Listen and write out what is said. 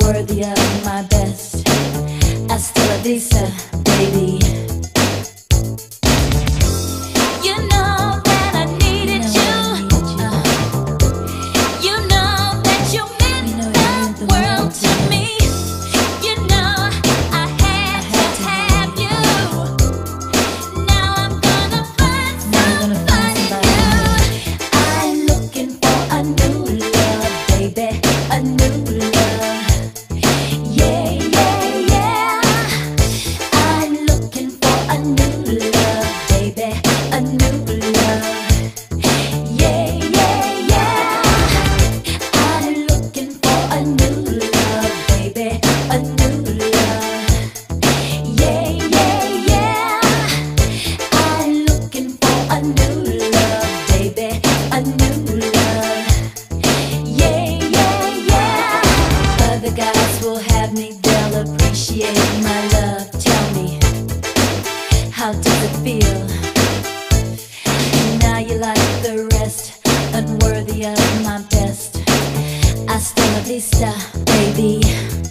unworthy of my best. Hasta la vista, baby. You know that I needed you. You know that you meant the world to me. You know I had to have you. Now I'm gonna find somebody new. I'm looking for a new love, baby, a new love. Yeah, yeah, yeah. I'm looking for a new love, baby, a new love. Yeah, yeah, yeah. I'm looking for a new love, baby, a new love. Yeah, yeah, yeah. I'm looking for a new love, baby, a new love. Yeah, yeah, yeah. Other guys will have me, they'll appreciate my love. Tell me, how does it feel? Now you like the rest, unworthy of my best. Hasta la vista, baby.